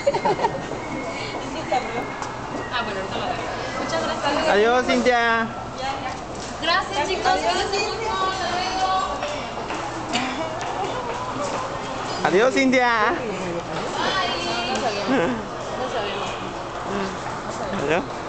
Ah, bueno, ahorita lo agarro. Muchas gracias. Adiós, Cintia. Gracias, chicos. Cuídense mucho. Adiós, Cintia. Bye. No sabemos. Adiós.